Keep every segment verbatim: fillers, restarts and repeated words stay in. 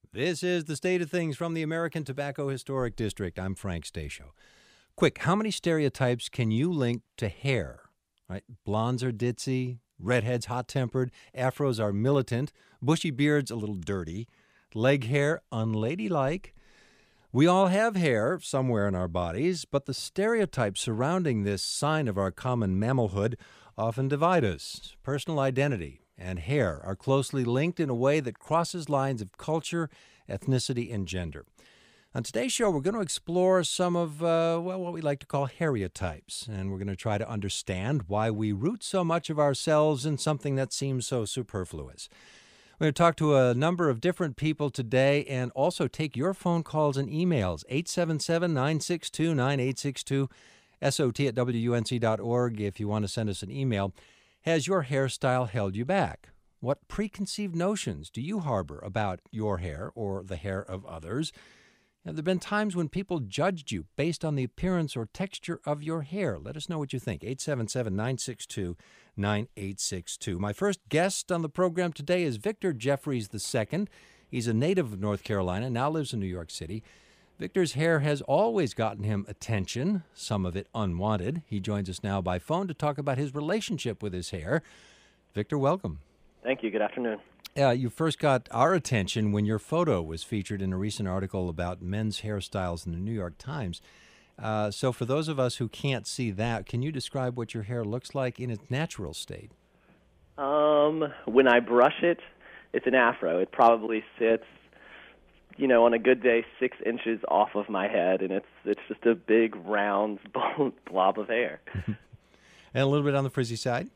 This is the state of things from the American Tobacco Historic District. I'm Frank Stasio. Quick, how many stereotypes can you link to hair? Right? Blondes are ditzy, redheads hot-tempered, afros are militant, bushy beards a little dirty, leg hair unladylike. We all have hair somewhere in our bodies, but the stereotypes surrounding this sign of our common mammalhood often divide us. Personal identity and hair are closely linked in a way that crosses lines of culture, ethnicity, and gender. On today's show, we're going to explore some of, uh, well, what we like to call Haireotypes, and we're going to try to understand why we root so much of ourselves in something that seems so superfluous. We're going to talk to a number of different people today and also take your phone calls and emails, eight seven seven, nine six two, nine eight six two, S O T at W U N C dot org if you want to send us an email. Has your hairstyle held you back? What preconceived notions do you harbor about your hair or the hair of others? Have there been times when people judged you based on the appearance or texture of your hair? Let us know what you think. eight seven seven, nine six two, nine eight six two. My first guest on the program today is Victor Jeffries the second. He's a native of North Carolina, now lives in New York City. Victor's hair has always gotten him attention, some of it unwanted. He joins us now by phone to talk about his relationship with his hair. Victor, welcome. Thank you. Good afternoon. Uh, you first got our attention when your photo was featured in a recent article about men's hairstyles in the New York Times. Uh, so for those of us who can't see that, can you describe what your hair looks like in its natural state? Um, when I brush it, it's an afro. It probably sits, you know, on a good day, six inches off of my head, and it's it's just a big, round blob of hair. And a little bit on the frizzy side?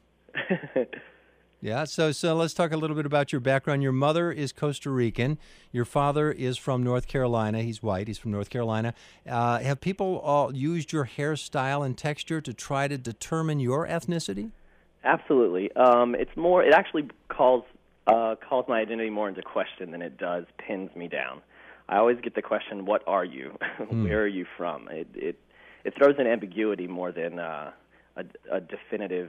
Yeah, so so let's talk a little bit about your background. Your mother is Costa Rican. Your father is from North Carolina. He's white. He's from North Carolina. Uh, have people all used your hairstyle and texture to try to determine your ethnicity? Absolutely. Um, it's more. It actually calls uh, calls my identity more into question than it does pins me down. I always get the question, "What are you? Hmm. Where are you from?" It it it throws in ambiguity more than uh, a, a definitive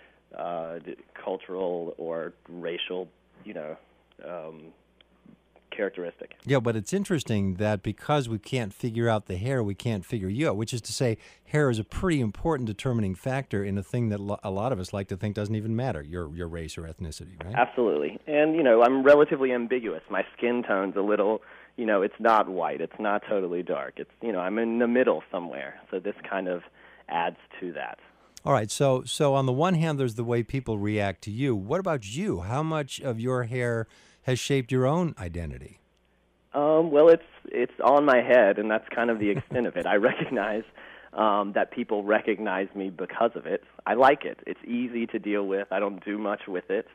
Uh, cultural or racial, you know, um, characteristic. Yeah, but it's interesting that because we can't figure out the hair, we can't figure you out, which is to say hair is a pretty important determining factor in a thing that lo- a lot of us like to think doesn't even matter, your your race or ethnicity, right? Absolutely. And, you know, I'm relatively ambiguous. My skin tone's a little, you know, it's not white. It's not totally dark. It's, you know, I'm in the middle somewhere. So this kind of adds to that. All right, so so on the one hand, there's the way people react to you. What about you? How much of your hair has shaped your own identity? Um, well, it's it's on my head, and that's kind of the extent of it. I recognize um, that people recognize me because of it. I like it. It's easy to deal with. I don't do much with it,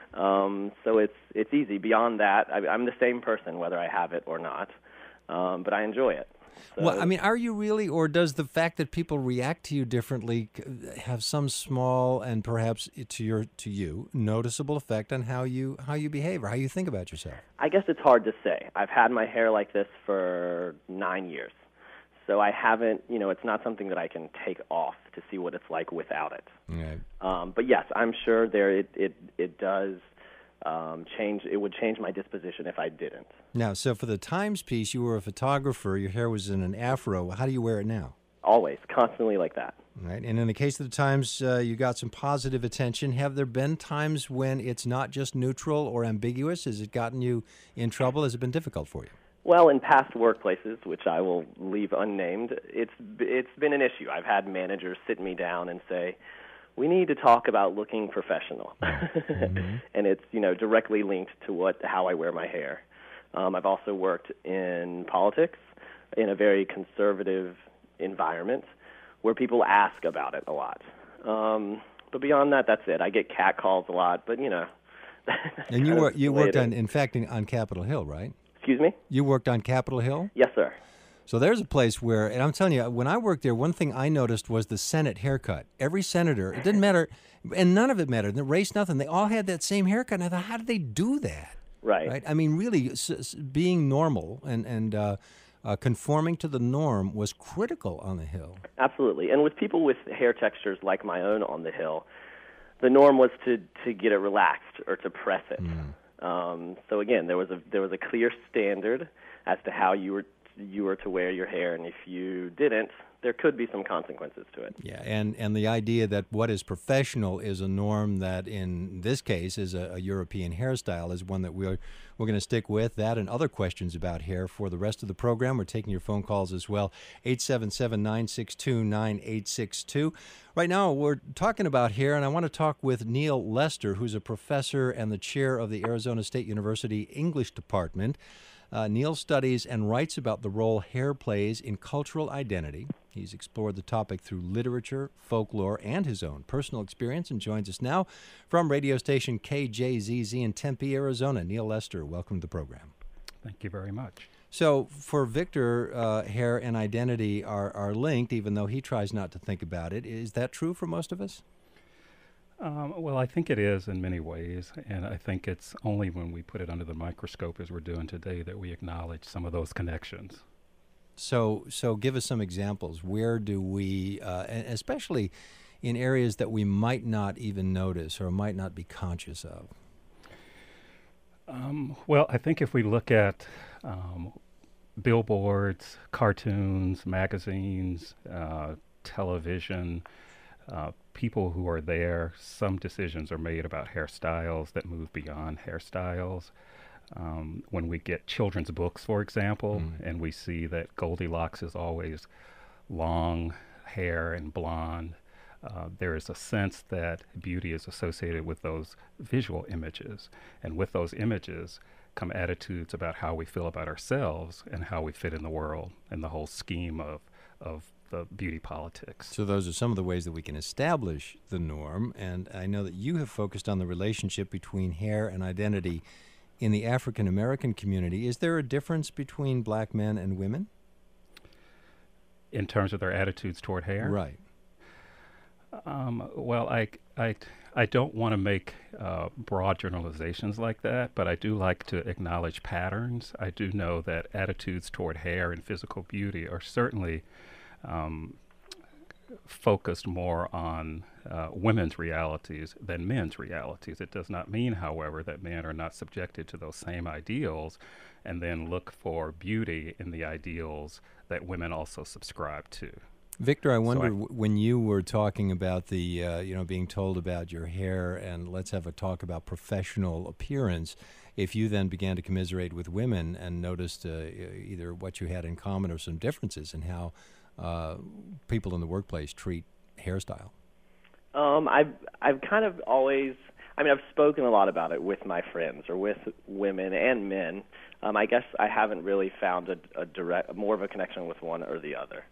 um, so it's it's easy. Beyond that, I, I'm the same person whether I have it or not, um, but I enjoy it. So, Well, I mean, are you really, or does the fact that people react to you differently have some small and perhaps to your to you noticeable effect on how you how you behave or how you think about yourself? I guess it's hard to say. I've had my hair like this for nine years, so I haven't. You know, it's not something that I can take off to see what it's like without it. Right. Um, but yes, I'm sure there it it it does. Um, change. It would change my disposition if I didn't. Now, so for the Times piece, you were a photographer. Your hair was in an afro. How do you wear it now? Always, constantly like that. Right. And in the case of the Times, uh, you got some positive attention. Have there been times when it's not just neutral or ambiguous? Has it gotten you in trouble? Has it been difficult for you? Well, in past workplaces, which I will leave unnamed, it's it's been an issue. I've had managers sit me down and say, we need to talk about looking professional. Mm-hmm. And it's, you know, directly linked to what how I wear my hair. Um, I've also worked in politics in a very conservative environment where people ask about it a lot. Um, but beyond that, that's it. I get cat calls a lot, but, you know. And you were you worked on, in fact, on Capitol Hill, right? Excuse me? You worked on Capitol Hill? Yes, sir. So there's a place where, and I'm telling you, when I worked there, one thing I noticed was the Senate haircut. Every senator, it didn't matter, and none of it mattered, the race, nothing. They all had that same haircut, and I thought, how did they do that? Right. Right? I mean, really, s- s- being normal and, and uh, uh, conforming to the norm was critical on the Hill. Absolutely. And with people with hair textures like my own on the Hill, the norm was to, to get it relaxed or to press it. Mm. Um, so again, there was a there was a clear standard as to how you were you were to wear your hair, and if you didn't, there could be some consequences to it. Yeah, and, and the idea that what is professional is a norm that, in this case, is a, a European hairstyle is one that we're, we're going to stick with. That and other questions about hair for the rest of the program. We're taking your phone calls as well, eight seven seven, nine six two, nine eight six two. Right now, we're talking about hair, and I want to talk with Neil Lester, who's a professor and the chair of the Arizona State University English Department. Uh, Neil studies and writes about the role hair plays in cultural identity. He's explored the topic through literature, folklore, and his own personal experience, and joins us now from radio station K J Z Z in Tempe, Arizona. Neil Lester, welcome to the program. Thank you very much. So for Victor, uh, hair and identity are, are linked, even though he tries not to think about it. Is that true for most of us? Um, well, I think it is in many ways, and I think it's only when we put it under the microscope, as we're doing today, that we acknowledge some of those connections. So, so give us some examples. Where do we, uh, and especially in areas that we might not even notice or might not be conscious of? Um, well, I think if we look at um, billboards, cartoons, magazines, uh, television, uh, people who are there, some decisions are made about hairstyles that move beyond hairstyles. Um, when we get children's books, for example, mm. and we see that Goldilocks is always long hair and blonde, uh, there is a sense that beauty is associated with those visual images. And with those images come attitudes about how we feel about ourselves and how we fit in the world and the whole scheme of, of the beauty politics. So those are some of the ways that we can establish the norm. And I know that you have focused on the relationship between hair and identity in the African American community. Is there a difference between black men and women? In terms of their attitudes toward hair? Right. Um, well, I, I, I don't want to make uh, broad generalizations like that, but I do like to acknowledge patterns. I do know that attitudes toward hair and physical beauty are certainly um, focused more on uh, women's realities than men's realities. It does not mean, however, that men are not subjected to those same ideals and then look for beauty in the ideals that women also subscribe to. Victor, I wonder, so I, w- when you were talking about the, uh, you know, being told about your hair and let's have a talk about professional appearance, if you then began to commiserate with women and noticed uh, either what you had in common or some differences in how uh, people in the workplace treat hairstyle. Um, I've I've kind of always, I mean, I've spoken a lot about it with my friends or with women and men. Um, I guess I haven't really found a, a direct, more of a connection with one or the other.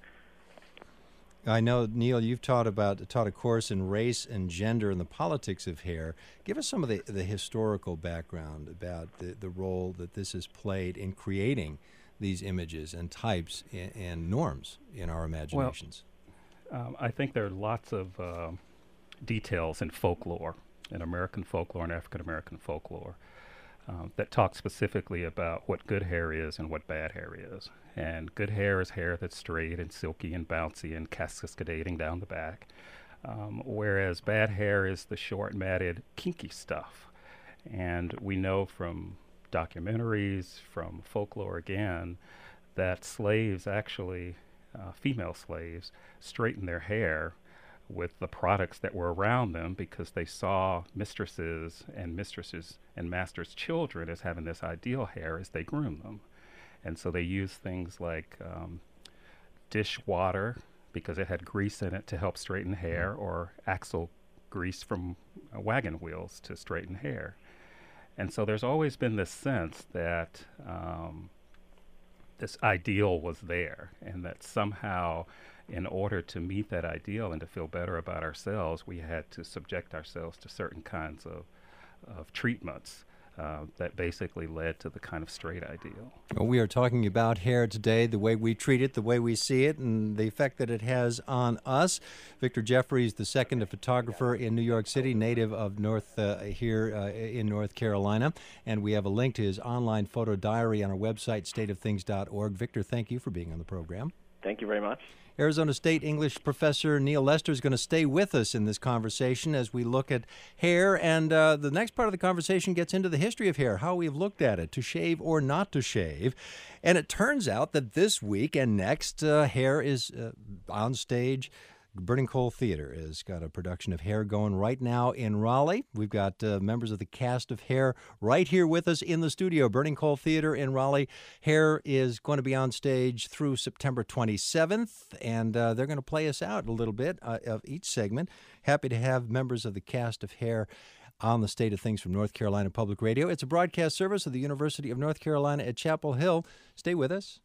I know, Neil, you've taught about taught a course in race and gender and the politics of hair. Give us some of the, the historical background about the, the role that this has played in creating these images and types and, and norms in our imaginations. Well, um, I think there are lots of uh, details in folklore, in American folklore and African American folklore, um, that talk specifically about what good hair is and what bad hair is. And good hair is hair that's straight and silky and bouncy and cascading down the back, um, whereas bad hair is the short, matted, kinky stuff. And we know from documentaries, from folklore again, that slaves actually, uh, female slaves, straightened their hair with the products that were around them because they saw mistresses and mistresses and masters' children as having this ideal hair as they groomed them. And so they used things like um, dish water because it had grease in it to help straighten hair, or axle grease from uh, wagon wheels to straighten hair. And so there's always been this sense that um, this ideal was there, and that somehow in order to meet that ideal and to feel better about ourselves, we had to subject ourselves to certain kinds of, of treatments uh, that basically led to the kind of straight ideal. Well, we are talking about hair today, the way we treat it, the way we see it, and the effect that it has on us. Victor Jeffries, the second, a photographer in New York City, native of North uh, here uh, in North Carolina, and we have a link to his online photo diary on our website, state of things dot org. Victor, thank you for being on the program. Thank you very much. Arizona State English professor Neil Lester is going to stay with us in this conversation as we look at hair. And uh, the next part of the conversation gets into the history of hair, how we've looked at it, to shave or not to shave. And it turns out that this week and next, uh, hair is uh, on stage. Burning Coal Theater has got a production of Hair going right now in Raleigh. We've got uh, members of the cast of Hair right here with us in the studio. Burning Coal Theater in Raleigh. Hair is going to be on stage through September twenty-seventh, and uh, they're going to play us out a little bit uh, of each segment. Happy to have members of the cast of Hair on the State of Things from North Carolina Public Radio. It's a broadcast service of the University of North Carolina at Chapel Hill. Stay with us.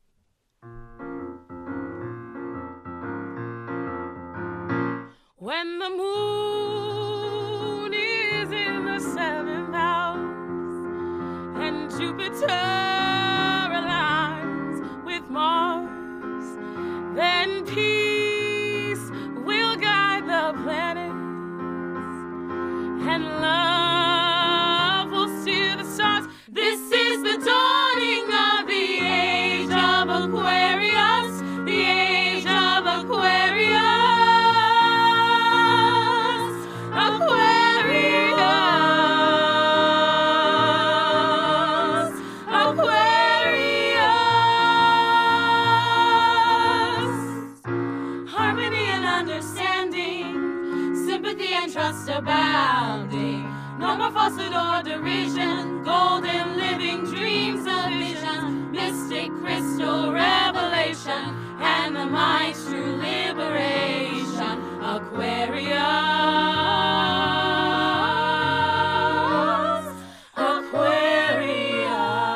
When the moon is in the seventh house and Jupiter aligns with Mars, then peace will guide the planets and love will steer the stars. This is the dawning of the age of Aquarius, the age of Aquarius. Trust abounding, no more falsehood or derision, golden living dreams of vision, mystic crystal revelation, and the mind's true liberation. Aquarius, Aquarius.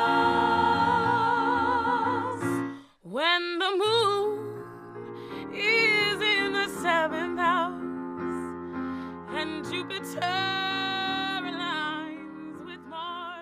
When the moon is in the seventh house and Jupiter aligns with Mars.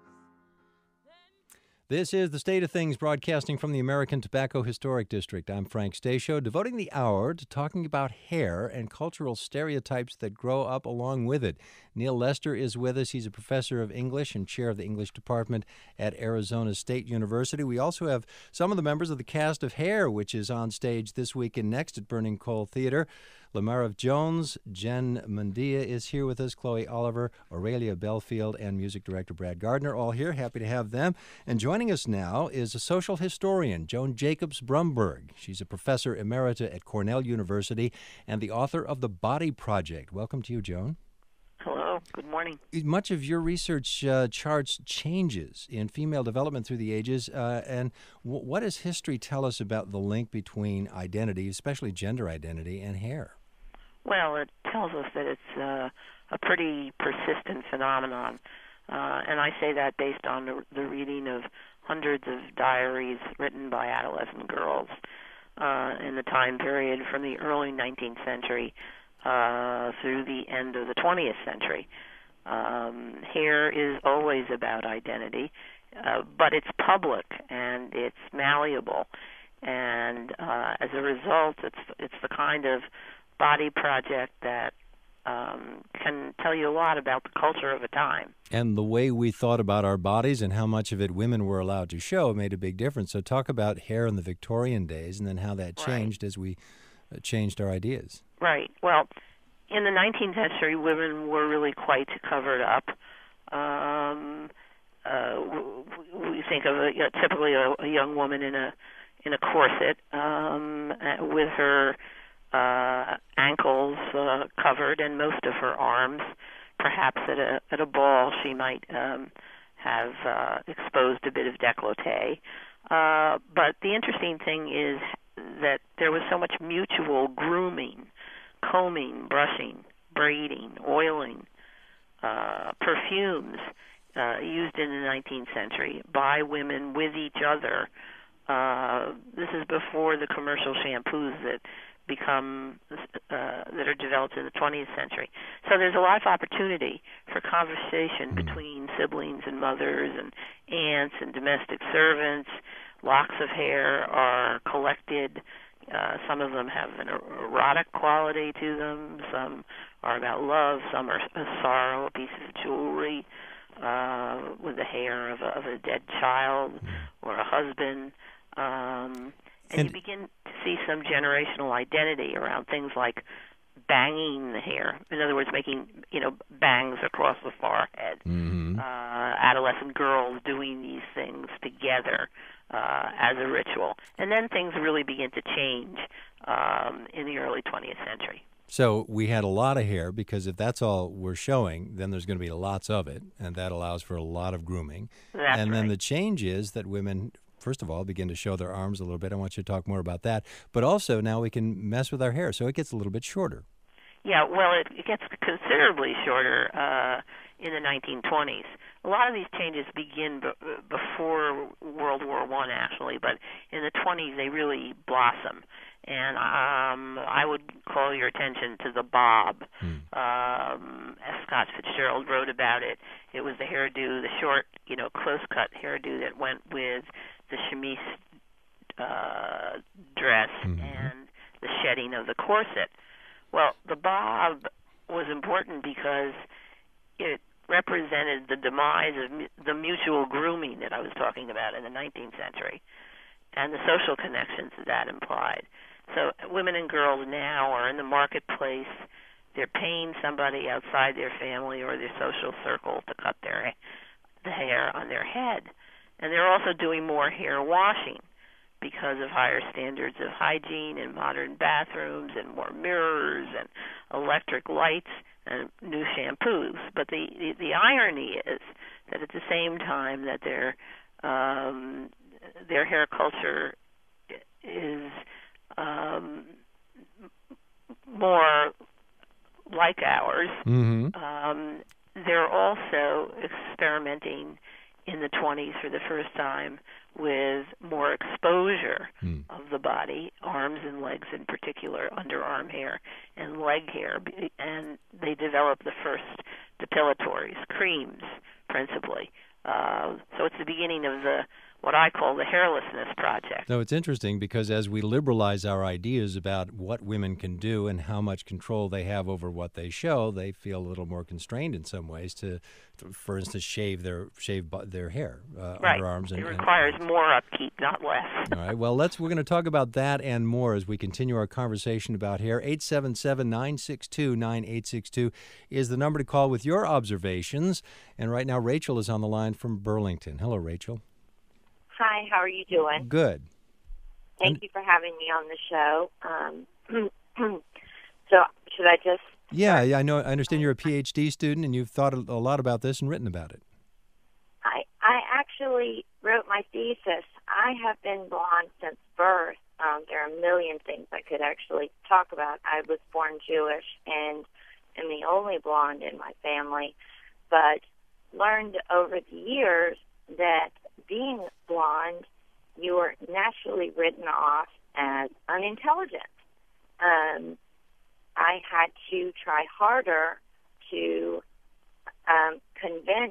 This is The State of Things, broadcasting from the American Tobacco Historic District. I'm Frank Stasio, devoting the hour to talking about hair and cultural stereotypes that grow up along with it. Neil Lester is with us. He's a professor of English and chair of the English department at Arizona State University. We also have some of the members of the cast of Hair, which is on stage this week and next at Burning Coal Theater. Lamara Jones, Jen Mundia is here with us, Chloe Oliver, Aurelia Belfield, and music director Brad Gardner, all here. Happy to have them. And joining us now is a social historian, Joan Jacobs Brumberg. She's a professor emerita at Cornell University and the author of The Body Project. Welcome to you, Joan. Hello. Good morning. Much of your research uh, charts changes in female development through the ages. Uh, and w- what does history tell us about the link between identity, especially gender identity, and hair? Well, it tells us that it's uh, a pretty persistent phenomenon. Uh, and I say that based on the, the reading of hundreds of diaries written by adolescent girls uh, in the time period from the early nineteenth century uh, through the end of the twentieth century. Um, hair is always about identity, uh, but it's public and it's malleable. And uh, as a result, it's it's the kind of body project that um, can tell you a lot about the culture of a time. And the way we thought about our bodies and how much of it women were allowed to show made a big difference. So talk about hair in the Victorian days and then how that changed right. as we uh, changed our ideas. Right. Well, in the nineteenth century, women were really quite covered up. Um, uh, we think of a, you know, typically a, a young woman in a in a corset um, with her Uh, ankles uh, covered and most of her arms. Perhaps at a at a ball she might um, have uh, exposed a bit of décolleté. Uh, but the interesting thing is that there was so much mutual grooming, combing, brushing, braiding, oiling, uh, perfumes uh, used in the nineteenth century by women with each other. Uh, this is before the commercial shampoos that become uh, that are developed in the twentieth century. So there's a lot of opportunity for conversation mm. between siblings and mothers and aunts and domestic servants. Locks of hair are collected. Uh, some of them have an erotic quality to them. Some are about love. Some are a sorrow, a piece of jewelry uh, with the hair of a, of a dead child or a husband. Um, And, and you begin to see some generational identity around things like banging the hair. In other words, making, you know, bangs across the forehead. Mm-hmm. Uh, adolescent girls doing these things together uh, as a ritual. And then things really begin to change um, in the early twentieth century. So we had a lot of hair, because if that's all we're showing, then there's going to be lots of it, and that allows for a lot of grooming. That's and then right. the change is that women, first of all, begin to show their arms a little bit. I want you to talk more about that. But also now we can mess with our hair, so it gets a little bit shorter. Yeah, well, it, it gets considerably shorter uh, in the nineteen twenties. A lot of these changes begin b- before World War One, actually, but in the twenties they really blossom. And um, I would call your attention to the bob. Hmm. Um, as Scott Fitzgerald wrote about it, it was the hairdo, the short, you know, close-cut hairdo that went with the chemise uh, dress Mm-hmm. and the shedding of the corset. Well, the bob was important because it represented the demise of mu- the mutual grooming that I was talking about in the nineteenth century and the social connections that that implied. So women and girls now are in the marketplace. They're paying somebody outside their family or their social circle to cut their the hair on their head. And they're also doing more hair washing because of higher standards of hygiene and modern bathrooms and more mirrors and electric lights and new shampoos. But the, the, the irony is that at the same time that their um, their hair culture is um, more like ours, Mm-hmm. um, they're also experimenting in the twenties for the first time with more exposure Mm. of the body, arms and legs in particular, underarm hair and leg hair, and they developed the first depilatories, creams principally. Uh, so it's the beginning of the what I call the hairlessness project. So it's interesting because as we liberalize our ideas about what women can do and how much control they have over what they show, they feel a little more constrained in some ways to, to for instance, shave their shave bu- their hair, uh, Right. underarms. And, It and- requires more upkeep, not less. All right. Well, let's we're going to talk about that and more as we continue our conversation about hair. eight seven seven, nine six two, nine eight six two is the number to call with your observations. And right now, Rachel is on the line from Burlington. Hello, Rachel. Hi, how are you doing? Good. Thank And- you for having me on the show. Um, so should I just... Yeah, yeah, I know. I understand you're a P H D student and you've thought a a lot about this and written about it. I, I actually wrote my thesis. I have been blonde since birth. Um, there are a million things I could actually talk about. I was born Jewish and am the only blonde in my family, but learned over the years that being blonde, you are naturally written off as unintelligent. Um, I had to try harder to um, convince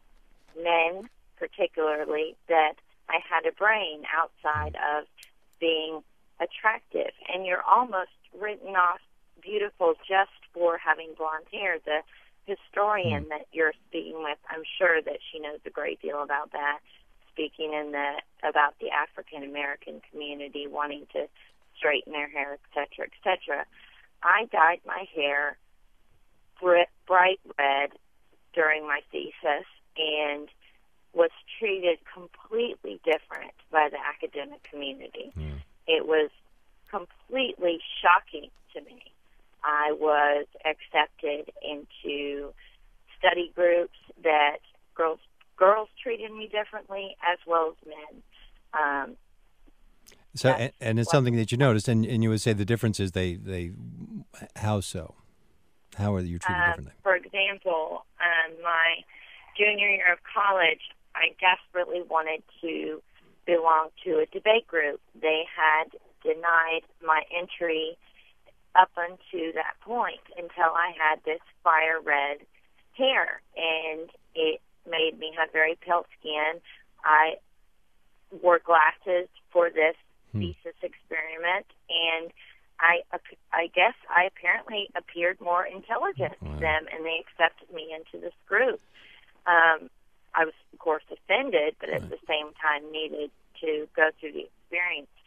men, particularly, that I had a brain outside of being attractive. And you're almost written off beautiful just for having blonde hair. The historian that you're speaking with, I'm sure that she knows a great deal about that, speaking in the about the African American community wanting to straighten their hair, et cetera, et cetera. I dyed my hair bright red during my thesis and was treated completely different by the academic community. Mm. It was completely shocking to me. I was accepted into study groups that girls girls treated me differently as well as men. Um, So, and, and it's something that you noticed, and, and you would say the difference is they, they how so? How are you treated uh, differently? For example, um, my junior year of college, I desperately wanted to belong to a debate group. They had denied my entry up until that point until I had this fire red hair, and it made me have very pale skin. I wore glasses for this Hmm. thesis experiment, and I, I guess I apparently appeared more intelligent Wow. to them, and they accepted me into this group. Um, I was, of course, offended, but at Right. the same time needed to go through the experience to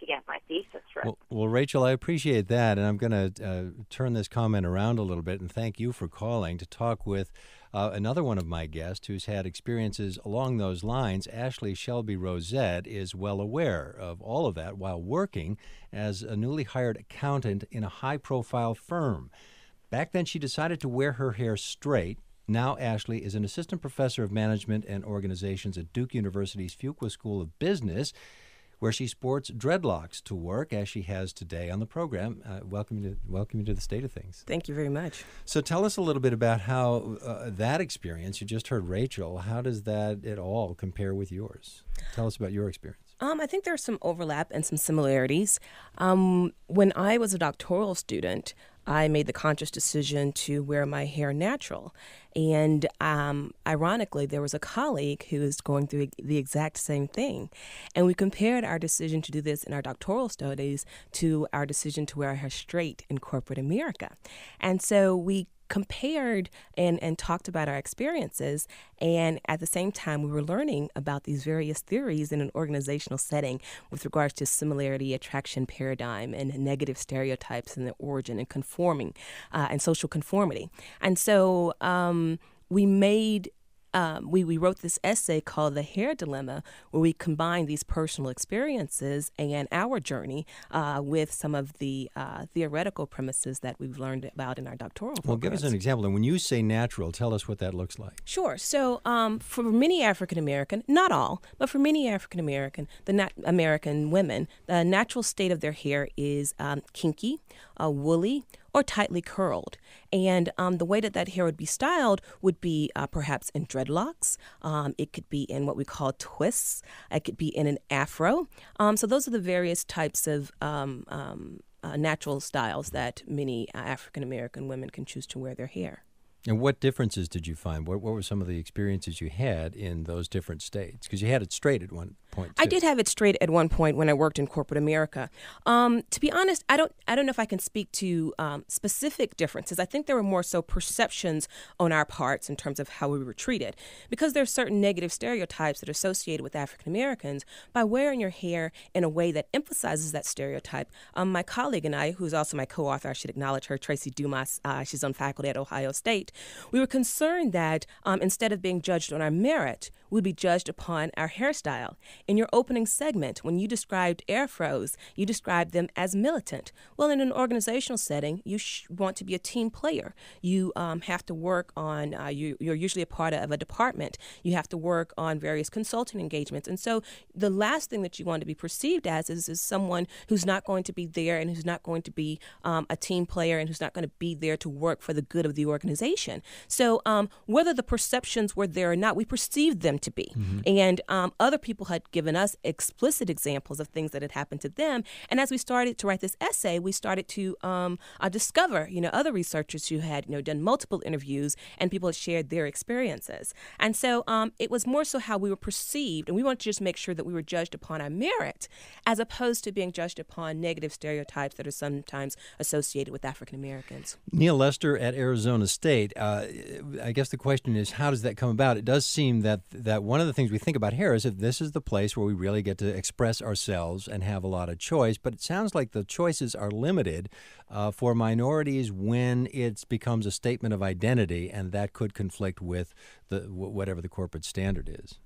to get my thesis written. Well, well, Rachel, I appreciate that, and I'm going to uh, turn this comment around a little bit and thank you for calling to talk with uh, another one of my guests who's had experiences along those lines. Ashley Shelby Rosette is well aware of all of that while working as a newly hired accountant in a high-profile firm. Back then, she decided to wear her hair straight. Now Ashley is an assistant professor of management and organizations at Duke University's Fuqua School of Business, where she sports dreadlocks to work, as she has today on the program. Uh, welcome, to, welcome you to the State of Things. Thank you very much. So tell us a little bit about how uh, that experience, you just heard Rachel, how does that at all compare with yours? Tell us about your experience. Um, I think there's some overlap and some similarities. Um, when I was a doctoral student, I made the conscious decision to wear my hair natural. And um, ironically, there was a colleague who was going through the exact same thing. And we compared our decision to do this in our doctoral studies to our decision to wear our hair straight in corporate America. And so we compared and, and talked about our experiences, and at the same time we were learning about these various theories in an organizational setting with regards to similarity, attraction paradigm, and negative stereotypes and the origin and conforming uh, and social conformity. And so um, we made Um, we, we wrote this essay called The Hair Dilemma, where we combined these personal experiences and our journey uh, with some of the uh, theoretical premises that we've learned about in our doctoral programs. Well, give us an example. And when you say natural, tell us what that looks like. Sure. So um, for many African American, not all, but for many African American, the nat- American women, the natural state of their hair is um, kinky, uh, woolly, or tightly curled. And um, the way that that hair would be styled would be uh, perhaps in dreadlocks. Um, it could be in what we call twists. It could be in an afro. Um, so those are the various types of um, um, uh, natural styles that many uh, African American women can choose to wear their hair. And what differences did you find? What, what were some of the experiences you had in those different states? Because you had it straight at one point, too. I did have it straight at one point when I worked in corporate America. Um, to be honest, I don't I don't know if I can speak to um, specific differences. I think there were more so perceptions on our parts in terms of how we were treated. Because there are certain negative stereotypes that are associated with African Americans, by wearing your hair in a way that emphasizes that stereotype, um, my colleague and I, who's also my co-author, I should acknowledge her, Tracy Dumas, uh, she's on faculty at Ohio State, we were concerned that um, instead of being judged on our merit, we'd be judged upon our hairstyle. In your opening segment, when you described afros, you described them as militant. Well, in an organizational setting, you sh- want to be a team player. You um, have to work on, uh, you, you're usually a part of a department. You have to work on various consulting engagements. And so the last thing that you want to be perceived as is, is someone who's not going to be there and who's not going to be um, a team player and who's not going to be there to work for the good of the organization. So um, whether the perceptions were there or not, we perceived them to be. Mm-hmm. And um, other people had given us explicit examples of things that had happened to them. And as we started to write this essay, we started to um, uh, discover, you know, other researchers who had, you know, done multiple interviews and people had shared their experiences. And so um, it was more so how we were perceived. And we wanted to just make sure that we were judged upon our merit as opposed to being judged upon negative stereotypes that are sometimes associated with African Americans. Neil Lester at Arizona State. Uh, I guess the question is, how does that come about? It does seem that that one of the things we think about hair is that this is the place where we really get to express ourselves and have a lot of choice, but it sounds like the choices are limited uh, for minorities when it becomes a statement of identity, and that could conflict with the whatever the corporate standard is.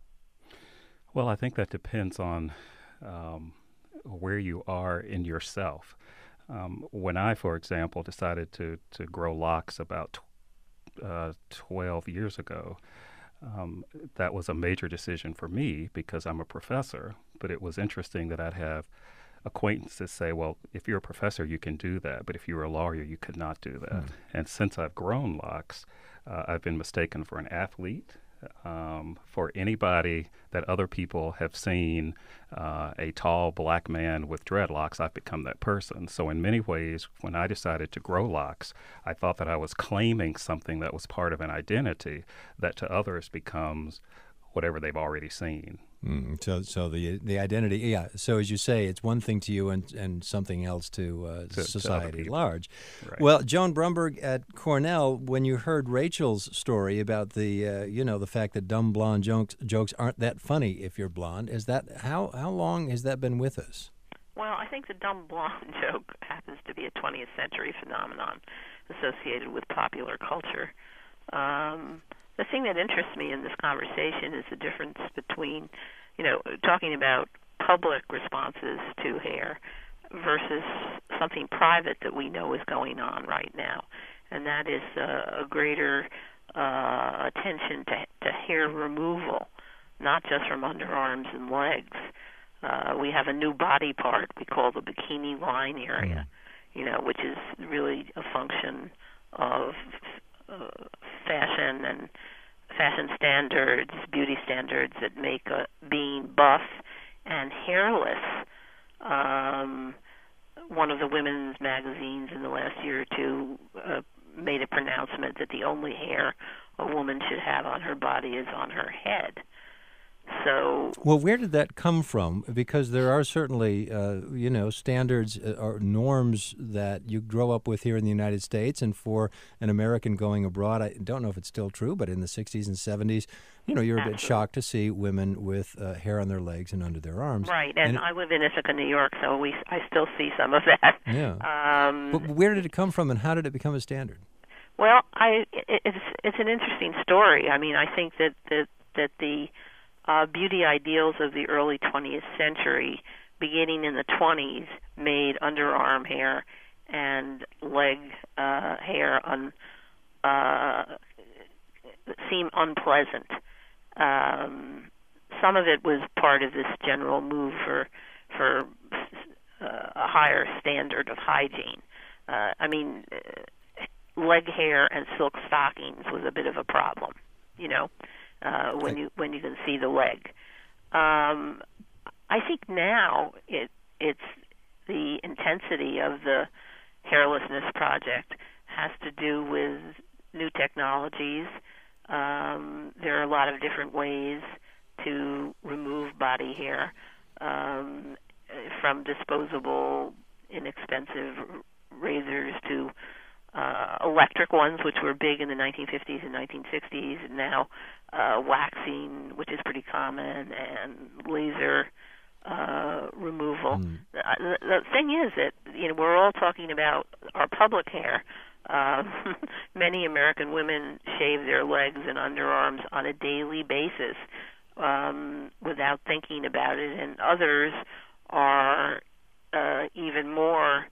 Well, I think that depends on um, where you are in yourself. Um, when I, for example, decided to, to grow locks about tw- uh, twelve years ago, um, that was a major decision for me because I'm a professor. But it was interesting that I'd have acquaintances say, well, if you're a professor, you can do that. But if you're a lawyer, you could not do that. Mm. And since I've grown locks, uh, I've been mistaken for an athlete. Um, for anybody that other people have seen uh, a tall black man with dreadlocks, I've become that person. So in many ways, when I decided to grow locks, I thought that I was claiming something that was part of an identity that to others becomes whatever they've already seen. Mm, so, so the the identity, yeah. So as you say, it's one thing to you and, and something else to, uh, to society to at large. Right. Well, Joan Brumberg at Cornell, when you heard Rachel's story about the, uh, you know, the fact that dumb blonde jokes jokes aren't that funny if you're blonde, is that how how long has that been with us? Well, I think the dumb blonde joke happens to be a twentieth century phenomenon associated with popular culture. Um, the thing that interests me in this conversation is the difference between, you know, talking about public responses to hair versus something private that we know is going on right now, and that is uh, a greater uh, attention to, to hair removal, not just from underarms and legs. Uh, we have a new body part we call the bikini line area, you know, which is really a function of uh, fashion and fashion standards, beauty standards that make uh, being buff and hairless. Um, one of the women's magazines in the last year or two uh, made a pronouncement that the only hair a woman should have on her body is on her head. So, well, where did that come from? Because there are certainly, uh, you know, standards or norms that you grow up with here in the United States, and for an American going abroad, I don't know if it's still true, but in the sixties and seventies, you know, you're a bit shocked to see women with uh, hair on their legs and under their arms. Right, and, and I live in Ithaca, New York, so we I still see some of that. Yeah. Um, but where did it come from, and how did it become a standard? Well, I it, it's it's an interesting story. I mean, I think that that that the Uh, beauty ideals of the early twentieth century, beginning in the twenties, made underarm hair and leg uh, hair un, uh, seem unpleasant. Um, some of it was part of this general move for for uh, a higher standard of hygiene. Uh, I mean, leg hair and silk stockings was a bit of a problem, you know. Uh, when you when you can see the leg, um, I think now it it's the intensity of the hairlessness project has to do with new technologies. Um, there are a lot of different ways to remove body hair, um, from disposable, inexpensive razors to Uh, electric ones, which were big in the nineteen fifties and nineteen sixties, and now uh, waxing, which is pretty common, and laser uh, removal. Mm. The, the thing is that, you know, we're all talking about our public hair. Uh, many American women shave their legs and underarms on a daily basis um, without thinking about it, and others are uh, even more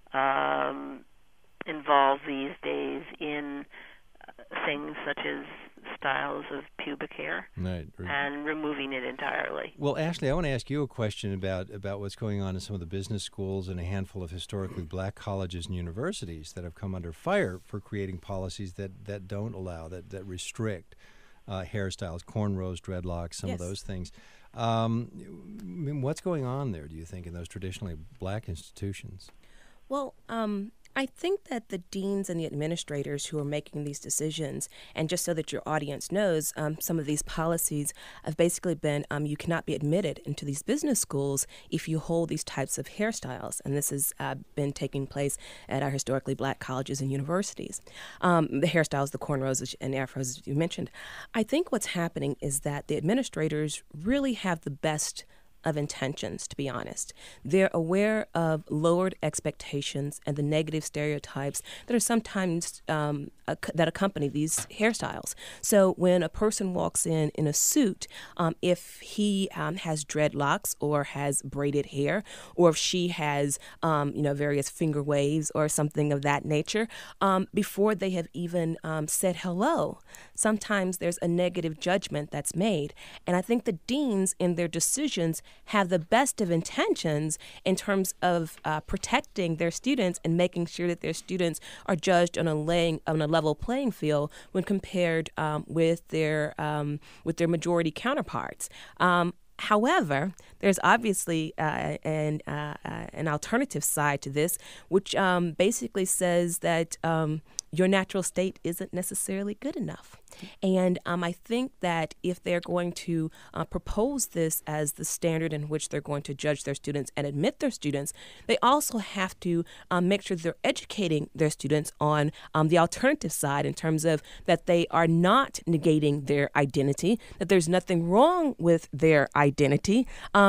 Um, involved these days in uh, things such as styles of pubic hair, right, right. and removing it entirely. Well, Ashley, I want to ask you a question about, about what's going on in some of the business schools and a handful of historically black colleges and universities that have come under fire for creating policies that, that don't allow, that, that restrict uh, hairstyles, cornrows, dreadlocks, some yes. of those things. Um, I mean, what's going on there, do you think, in those traditionally black institutions? Well, um, I think that the deans and the administrators who are making these decisions, and just so that your audience knows, um, some of these policies have basically been um, you cannot be admitted into these business schools if you hold these types of hairstyles. And this has uh, been taking place at our historically black colleges and universities. Um, the hairstyles, the cornrows and afros, as you mentioned. I think what's happening is that the administrators really have the best of intentions, to be honest. They're aware of lowered expectations and the negative stereotypes that are sometimes um, ac- that accompany these hairstyles. So when a person walks in in a suit, um, if he um, has dreadlocks or has braided hair, or if she has um, you know various finger waves or something of that nature, um, before they have even um, said hello, sometimes there's a negative judgment that's made. And I think the deans in their decisions have the best of intentions in terms of uh, protecting their students and making sure that their students are judged on a laying on a level playing field when compared um, with their um, with their majority counterparts. Um, However, there's obviously uh, an uh, uh, an alternative side to this, which um, basically says that um, your natural state isn't necessarily good enough. And um, I think that if they're going to uh, propose this as the standard in which they're going to judge their students and admit their students, they also have to um, make sure they're educating their students on um, the alternative side in terms of that they are not negating their identity, that there's nothing wrong with their identity, um,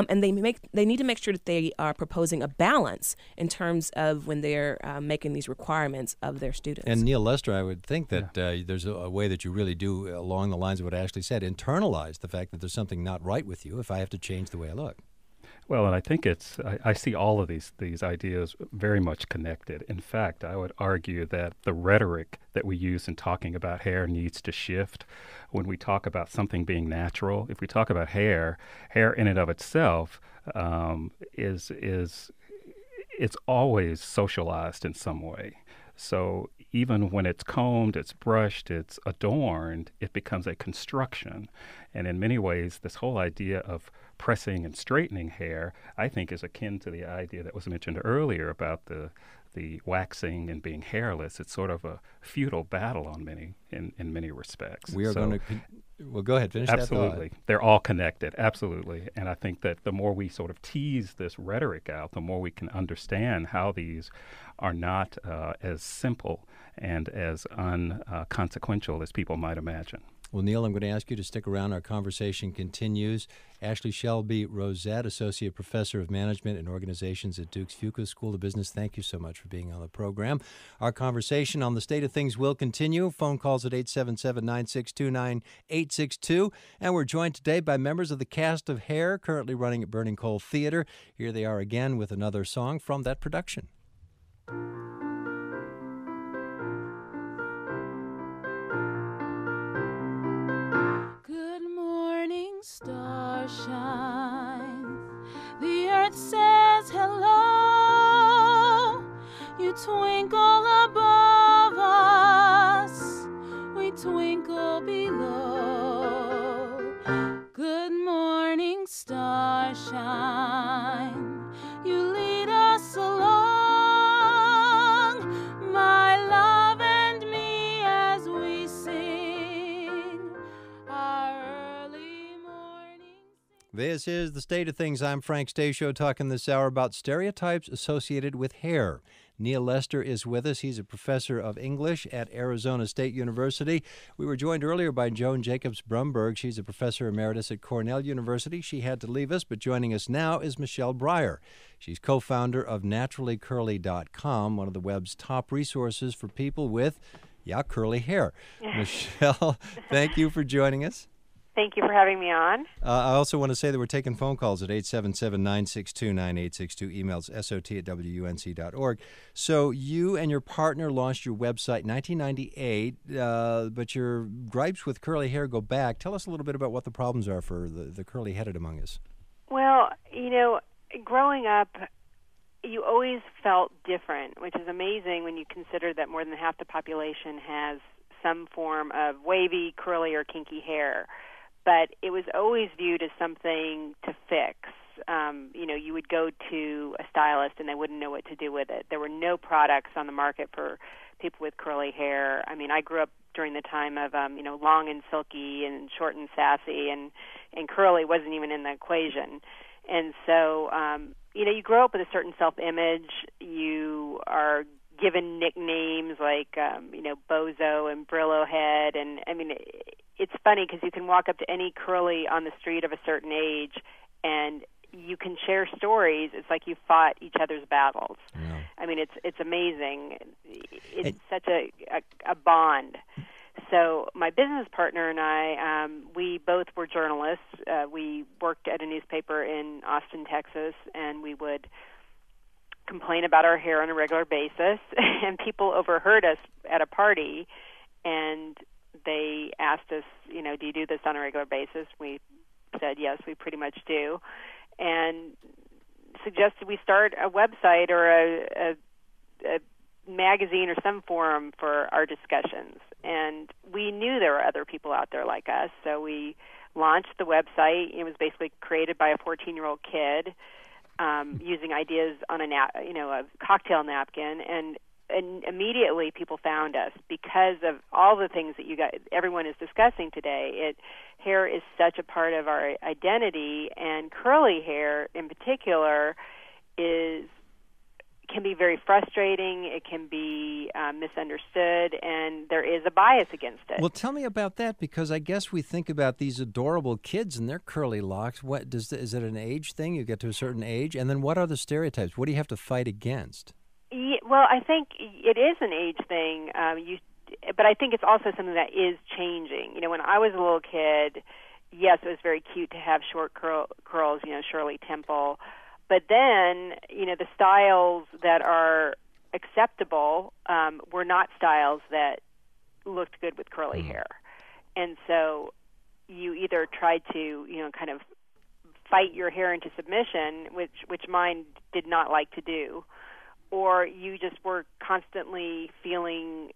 Um, and they make they need to make sure that they are proposing a balance in terms of when they're uh, making these requirements of their students. And Neil Lester, I would think that yeah. uh, there's a, a way that you really do, along the lines of what Ashley said, internalize the fact that there's something not right with you if I have to change the way I look. Well, and I think it's, I, I see all of these, these ideas very much connected. In fact, I would argue that the rhetoric that we use in talking about hair needs to shift. When we talk about something being natural, if we talk about hair, hair in and of itself um, is, is, it's always socialized in some way. So even when it's combed, it's brushed, it's adorned, it becomes a construction. And in many ways, this whole idea of pressing and straightening hair, I think, is akin to the idea that was mentioned earlier about the the waxing and being hairless. It's sort of a futile battle on many in, in many respects. We are so, going to con- well, go ahead, finish absolutely. that thought. They're all connected, absolutely. And I think that the more we sort of tease this rhetoric out, the more we can understand how these are not uh, as simple and as unconsequential uh, as people might imagine. Well, Neil, I'm going to ask you to stick around. Our conversation continues. Ashley Shelby Rosette, Associate Professor of Management and Organizations at Duke's Fuqua School of Business. Thank you so much for being on the program. Our conversation on the state of things will continue. Phone calls at eight seven seven, nine six two, nine eight six two. And we're joined today by members of the cast of Hair, currently running at Burning Coal Theater. Here they are again with another song from that production. Starshine, the earth says hello. You twinkle above us, we twinkle below. Good morning, starshine, you lead us along, my love and me, as we sing our This is The State of Things. I'm Frank Stasio, talking this hour about stereotypes associated with hair. Neil Lester is with us. He's a professor of English at Arizona State University. We were joined earlier by Joan Jacobs-Brumberg. She's a professor emeritus at Cornell University. She had to leave us, but joining us now is Michelle Breyer. She's co-founder of naturally curly dot com, one of the web's top resources for people with, yeah, curly hair. Michelle, thank you for joining us. Thank you for having me on. Uh, I also want to say that we're taking phone calls at eight seven seven, nine six two, nine eight six two, emails S O T at W U N C dot org. So you and your partner launched your website in nineteen ninety-eight, uh, but your gripes with curly hair go back. Tell us a little bit about what the problems are for the, the curly-headed among us. Well, you know, growing up, you always felt different, which is amazing when you consider that more than half the population has some form of wavy, curly, or kinky hair. But it was always viewed as something to fix. Um, you know, you would go to a stylist and they wouldn't know what to do with it. There were no products on the market for people with curly hair. I mean, I grew up during the time of, um, you know, long and silky and short and sassy, and, and curly wasn't even in the equation. And so, um, you know, you grow up with a certain self-image. You are given nicknames like, um, you know, Bozo and Brillo Head. And, I mean, it, it's funny because you can walk up to any curly on the street of a certain age and you can share stories. It's like you fought each other's battles. Yeah. I mean, it's it's amazing. It's it, such a, a, a bond. So my business partner and I, um, we both were journalists. Uh, we worked at a newspaper in Austin, Texas, and we would complain about our hair on a regular basis. And people overheard us at a party, and they asked us, you know, do you do this on a regular basis? We said, yes, we pretty much do. And suggested we start a website or a, a, a magazine or some forum for our discussions. And we knew there were other people out there like us, so we launched the website. It was basically created by a fourteen-year-old kid um, using ideas on a, na- you know, a cocktail napkin, and And immediately people found us because of all the things that you got, everyone is discussing today. It hair is such a part of our identity, and curly hair in particular is can be very frustrating. It can be uh, misunderstood, and there is a bias against it. Well, tell me about that, because I guess we think about these adorable kids and their curly locks. What does is it an age thing? You get to a certain age, and then what are the stereotypes? What do you have to fight against? Yeah, well, I think it is an age thing. Um, you, but I think it's also something that is changing. You know, when I was a little kid, yes, it was very cute to have short curl, curls. You know, Shirley Temple. But then, you know, the styles that are acceptable um, were not styles that looked good with curly mm. hair. And so you either tried to, you know, kind of fight your hair into submission, which, which mine did not like to do, or you just were constantly feeling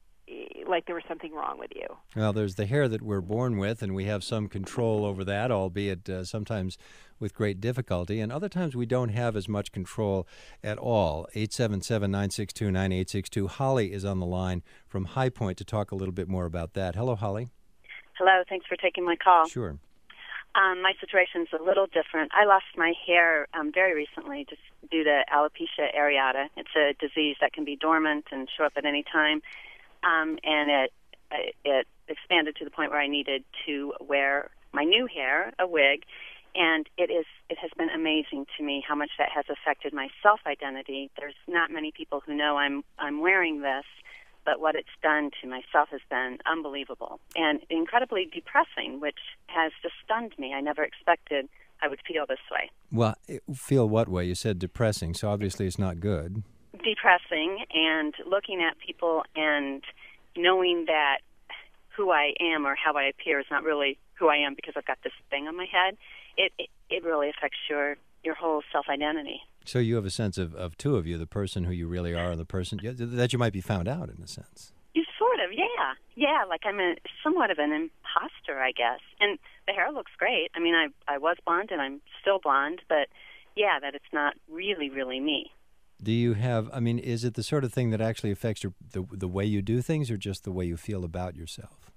like there was something wrong with you. Well, there's the hair that we're born with, and we have some control over that, albeit uh, sometimes with great difficulty, and other times we don't have as much control at all. eight seven seven, nine six two, nine eight six two. Holly is on the line from High Point to talk a little bit more about that. Hello, Holly. Hello, thanks for taking my call. Sure. Um, my situation's a little different. I lost my hair um, very recently just due to alopecia areata. It's a disease that can be dormant and show up at any time. Um, and it it expanded to the point where I needed to wear my new hair, a wig, and it is it has been amazing to me how much that has affected my self-identity. There's not many people who know I'm I'm wearing this, but what it's done to myself has been unbelievable and incredibly depressing, which has just stunned me. I never expected I would feel this way. Well, feel what way? You said depressing, so obviously it's not good. Depressing, and looking at people and knowing that who I am or how I appear is not really who I am because I've got this thing on my head, it it, it really affects your, your whole self-identity. So you have a sense of, of two of you, the person who you really are and the person that you might be found out in a sense. You sort of, yeah. Yeah, like I'm a somewhat of an imposter, I guess. And the hair looks great. I mean, I I was blonde and I'm still blonde, but yeah, that it's not really, really me. Do you have, I mean, is it the sort of thing that actually affects your, the the way you do things or just the way you feel about yourself?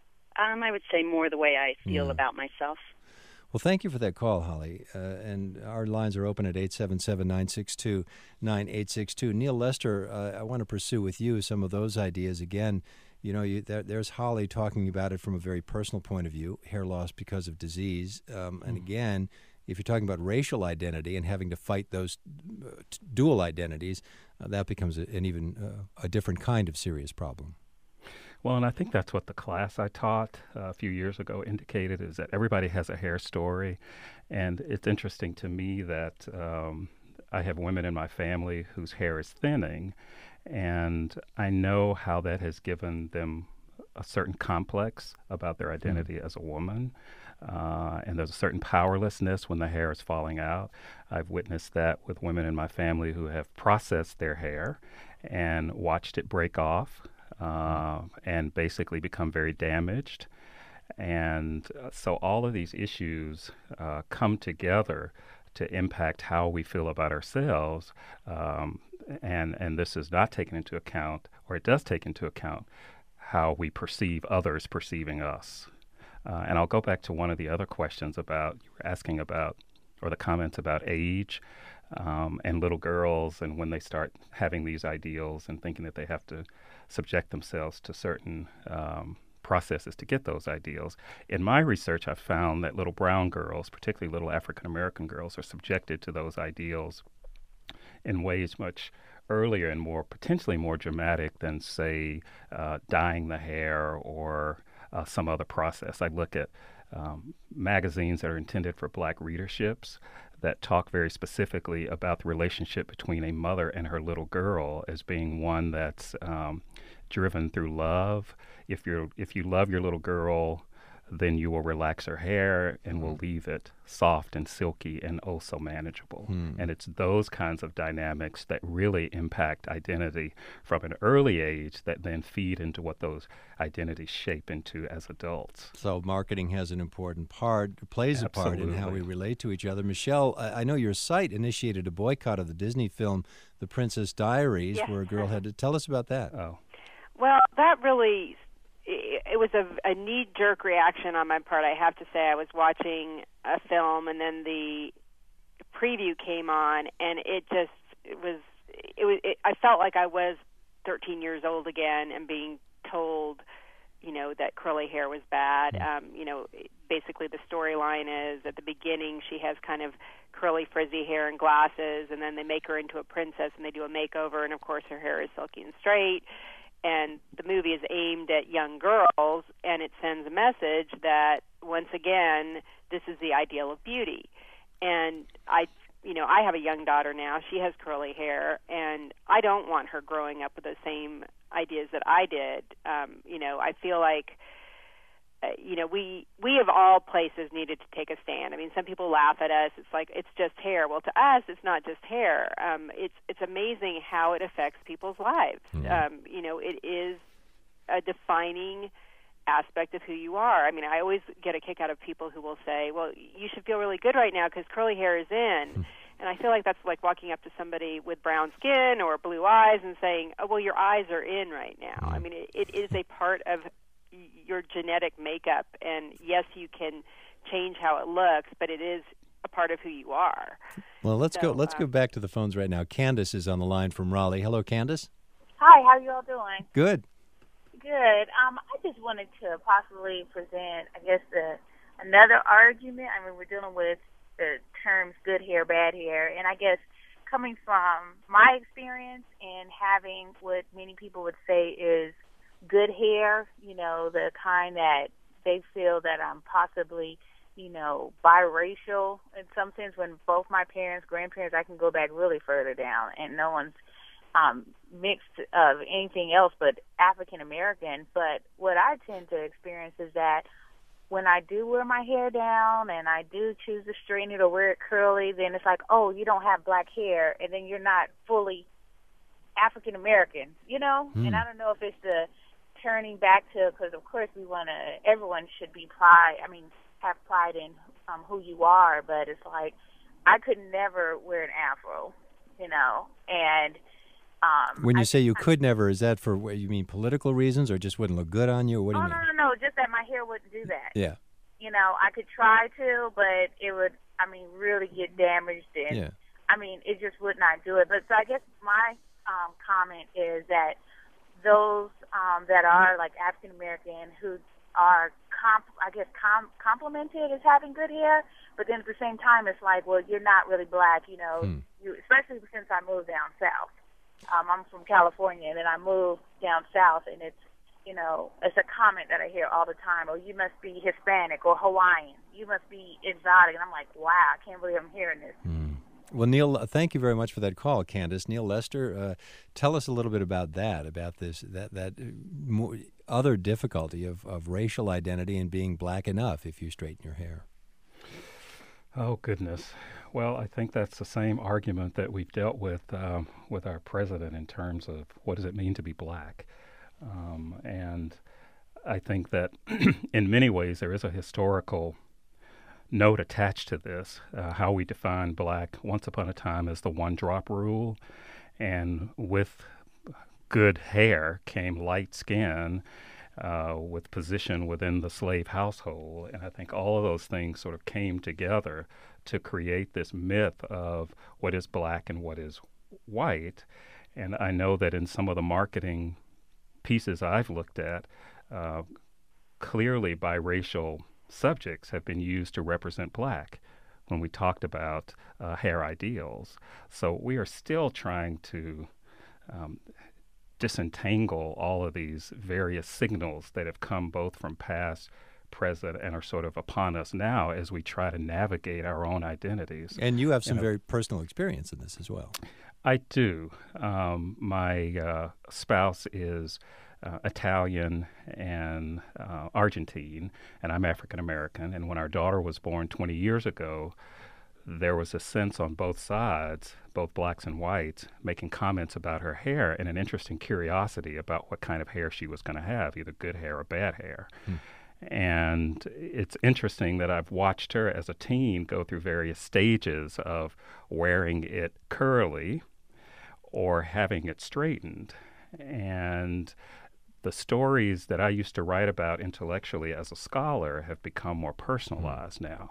Um, I would say more the way I feel yeah. about myself. Well, thank you for that call, Holly. Uh, and our lines are open at eight seven seven, nine six two, nine eight six two. Neil Lester, uh, I want to pursue with you some of those ideas. Again, you know, you, there, there's Holly talking about it from a very personal point of view, hair loss because of disease. Um, and again, if you're talking about racial identity and having to fight those uh, dual identities, uh, that becomes a, an even uh, a different kind of serious problem. Well, and I think that's what the class I taught uh, a few years ago indicated, is that everybody has a hair story. And it's interesting to me that um, I have women in my family whose hair is thinning, and I know how that has given them a certain complex about their identity mm. as a woman. Uh, and there's a certain powerlessness when the hair is falling out. I've witnessed that with women in my family who have processed their hair and watched it break off uh, and basically become very damaged. And uh, so all of these issues uh, come together to impact how we feel about ourselves. Um, and, and this is not taken into account, or it does take into account, how we perceive others perceiving us. Uh, and I'll go back to one of the other questions about, you were asking about, or the comments about age um, and little girls and when they start having these ideals and thinking that they have to subject themselves to certain um, processes to get those ideals. In my research, I've found that little brown girls, particularly little African-American girls, are subjected to those ideals in ways much earlier and more potentially more dramatic than, say, uh, dyeing the hair or Uh, some other process. I look at um, magazines that are intended for black readerships that talk very specifically about the relationship between a mother and her little girl as being one that's um, driven through love. If you're if you love your little girl, then you will relax her hair and mm. will leave it soft and silky and oh so manageable. Mm. And it's those kinds of dynamics that really impact identity from an early age that then feed into what those identities shape into as adults. So marketing has an important part, plays Absolutely. a part in how we relate to each other. Michelle, I, I know your site initiated a boycott of the Disney film The Princess Diaries, yes. where a girl had to, tell us about that. Oh. Well, that really... it was a, a knee-jerk reaction on my part. I have to say, I was watching a film, and then the preview came on, and it just it was it was. It, I felt like I was thirteen years old again, and being told, you know, that curly hair was bad. Um, you know, basically the storyline is at the beginning she has kind of curly, frizzy hair and glasses, and then they make her into a princess and they do a makeover, and of course her hair is silky and straight. And the movie is aimed at young girls, and it sends a message that, once again, this is the ideal of beauty. And I, you know, I have a young daughter now. She has curly hair, and I don't want her growing up with the same ideas that I did. Um, you know, I feel like, uh, you know, we we of all places needed to take a stand. I mean, some people laugh at us. It's like, it's just hair. Well, to us, it's not just hair. Um, it's it's amazing how it affects people's lives. Mm-hmm. Um, you know, it is a defining aspect of who you are. I mean, I always get a kick out of people who will say, well, you should feel really good right now because curly hair is in. Mm-hmm. And I feel like that's like walking up to somebody with brown skin or blue eyes and saying, oh, well, your eyes are in right now. Mm-hmm. I mean, it, it is a part of your genetic makeup, and yes, you can change how it looks, but it is a part of who you are. Well, let's so, go let's um, go back to the phones right now. Candace is on the line from Raleigh. Hello, Candace. Hi, how you all doing? Good. Good. Um, I just wanted to possibly present, I guess, the, another argument. I mean, we're dealing with the terms good hair, bad hair, and I guess coming from my experience and having what many people would say is good hair, you know, the kind that they feel that I'm possibly, you know, biracial in some sense. When both my parents, grandparents, I can go back really further down, and no one's um, mixed of anything else but African American. But what I tend to experience is that when I do wear my hair down and I do choose to straighten it or wear it curly, then it's like, oh, you don't have black hair, and then you're not fully African American, you know? Mm. And I don't know if it's the turning back to, because of course we want to, everyone should be pride, I mean, have pride in um, who you are, but it's like, I could never wear an afro, you know, and um, when you I, say you I, could never, is that for, what you mean political reasons, or just wouldn't look good on you, or what do oh, you mean? No, no, no, just that my hair wouldn't do that. Yeah. You know, I could try to, but it would, I mean, really get damaged, and, yeah. I mean, it just would not do it. But so I guess my um, comment is that those um, that are like African American who are, comp- I guess, com- complimented as having good hair, but then at the same time, it's like, well, you're not really black, you know, hmm. you, especially since I moved down south. Um, I'm from California, and then I moved down south, and it's, you know, it's a comment that I hear all the time. Oh, you must be Hispanic or Hawaiian. You must be exotic. And I'm like, wow, I can't believe I'm hearing this. Hmm. Well, Neil, thank you very much for that call, Candace. Neil Lester, uh, tell us a little bit about that, about this, that that more, other difficulty of, of racial identity and being black enough if you straighten your hair. Oh, goodness. Well, I think that's the same argument that we've dealt with um, with our president in terms of what does it mean to be black. Um, and I think that in many ways there is a historical note attached to this, uh, how we define black once upon a time as the one-drop rule, and with good hair came light skin uh, with position within the slave household, and I think all of those things sort of came together to create this myth of what is black and what is white. And I know that in some of the marketing pieces I've looked at, uh, clearly biracial subjects have been used to represent black when we talked about uh, hair ideals. So we are still trying to um, disentangle all of these various signals that have come both from past, present, and are sort of upon us now as we try to navigate our own identities. And you have some you know, very personal experience in this as well. I do. Um, my uh, spouse is Uh, Italian and uh, Argentine, and I'm African American. And when our daughter was born twenty years ago, there was a sense on both sides, both blacks and whites, making comments about her hair and an interesting curiosity about what kind of hair she was going to have, either good hair or bad hair. Hmm. And it's interesting that I've watched her as a teen go through various stages of wearing it curly or having it straightened. And the stories that I used to write about intellectually as a scholar have become more personalized now.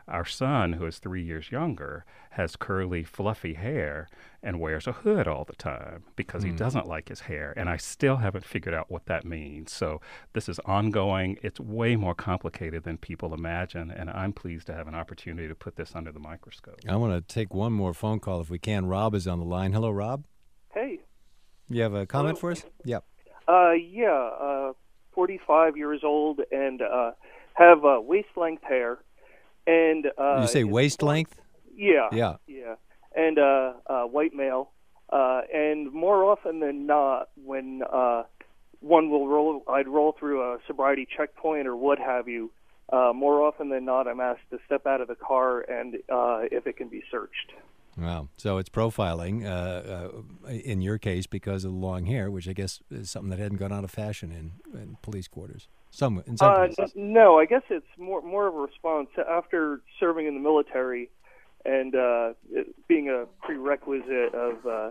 Our son, who is three years younger, has curly, fluffy hair and wears a hood all the time because mm. he doesn't like his hair. And I still haven't figured out what that means. So this is ongoing. It's way more complicated than people imagine. And I'm pleased to have an opportunity to put this under the microscope. I want to take one more phone call if we can. Rob is on the line. Hello, Rob. Hey. You have a comment Hello. for us? Yep. Uh, yeah, uh, forty-five years old and uh, have uh, waist-length hair. And uh, you say waist length? Yeah. Yeah. Yeah. And uh, uh, white male. Uh, and more often than not, when uh, one will roll, I'd roll through a sobriety checkpoint or what have you, uh, more often than not, I'm asked to step out of the car and uh, if it can be searched. Wow. So it's profiling uh, uh, in your case because of the long hair, which I guess is something that hadn't gone out of fashion in, in police quarters. Some, in some uh, places. No, I guess it's more more of a response after serving in the military and uh, it being a prerequisite of uh,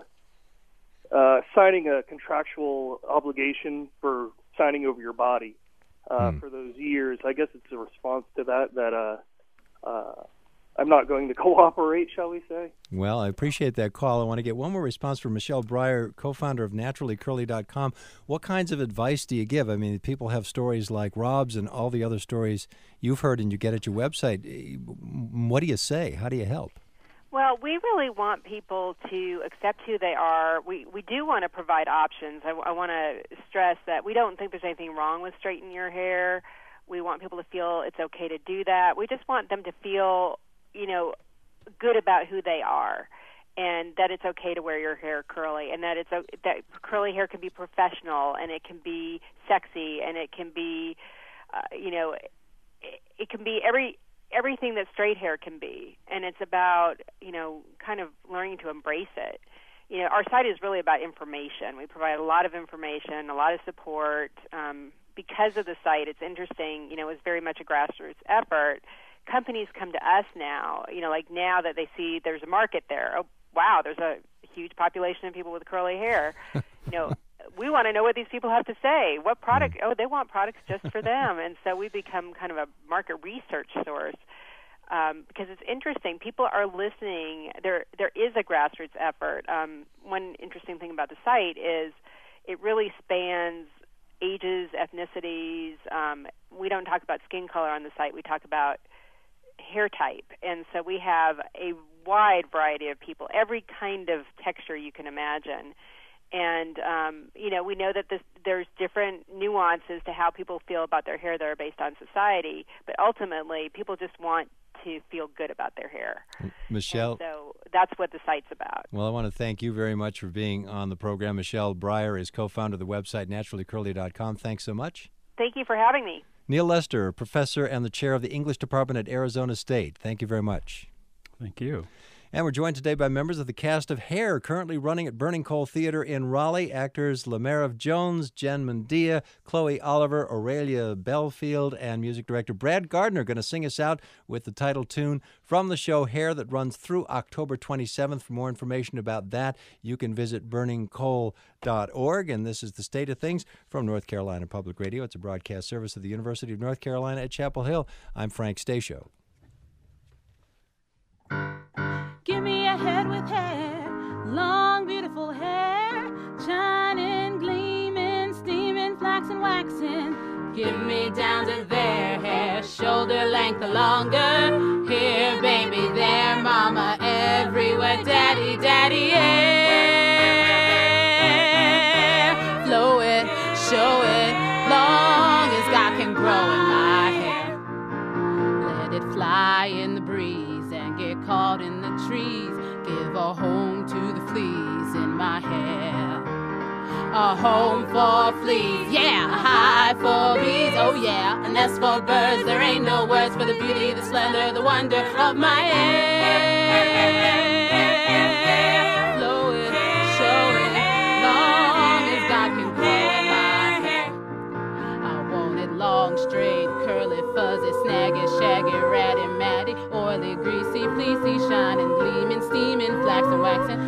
uh, signing a contractual obligation for signing over your body uh, hmm. for those years. I guess it's a response to that that uh, uh, I'm not going to cooperate, shall we say. Well, I appreciate that call. I want to get one more response from Michelle Breyer, co-founder of naturally curly dot com. What kinds of advice do you give? I mean, people have stories like Rob's and all the other stories you've heard and you get at your website. What do you say? How do you help? Well, we really want people to accept who they are. We we do want to provide options. I, I want to stress that we don't think there's anything wrong with straightening your hair. We want people to feel it's okay to do that. We just want them to feel, you know, good about who they are, and that it's okay to wear your hair curly, and that it's that curly hair can be professional, and it can be sexy, and it can be, uh, you know, it, it can be every everything that straight hair can be, and it's about, you know, kind of learning to embrace it. You know, our site is really about information. We provide a lot of information, a lot of support. Um, because of the site, it's interesting. You know, it's very much a grassroots effort. Companies come to us now, you know, like now that they see there's a market there. Oh, wow, there's a huge population of people with curly hair. You know, we want to know what these people have to say. What product? Oh, they want products just for them. And so we become kind of a market research source um, because it's interesting. People are listening. There, there is a grassroots effort. Um, one interesting thing about the site is it really spans ages, ethnicities. Um, we don't talk about skin color on the site. We talk about hair type, and so we have a wide variety of people, every kind of texture you can imagine. And um, you know, we know that this, there's different nuances to how people feel about their hair that are based on society, but ultimately, people just want to feel good about their hair. Michelle, and so that's what the site's about. Well, I want to thank you very much for being on the program. Michelle Breyer is co-founder of the website naturally curly dot com. Thanks so much. Thank you for having me. Neil Lester, professor and the chair of the English department at Arizona State. Thank you very much. Thank you. And we're joined today by members of the cast of Hair, currently running at Burning Coal Theater in Raleigh. Actors Lamerev Jones, Jen Mendia, Chloe Oliver, Aurelia Belfield, and music director Brad Gardner going to sing us out with the title tune from the show Hair that runs through October twenty-seventh. For more information about that, you can visit burning coal dot org. And this is The State of Things from North Carolina Public Radio. It's a broadcast service of the University of North Carolina at Chapel Hill. I'm Frank Stasio. Give me a head with hair, long, beautiful hair, shining, gleaming, steaming, flaxen, waxing. Give me down to their hair, shoulder length or longer. Here, baby, there, mama, everywhere, daddy, daddy, hair. Flow it, show it, long as God can grow in my hair. Let it fly in the breeze and get caught in the trees. Give a home to the fleas in my hair. A home for fleas, yeah, a hive for bees, oh yeah, a nest for birds. There ain't no words for the beauty, the splendor, the wonder of my hair. Flow it, show it, long as God can grow in my hair. I want it long, straight, curly, fuzzy, snaggy, shaggy, ratty, matty, oily, greasy, fleecy, shining, gleaming, steaming, flaxen, waxing.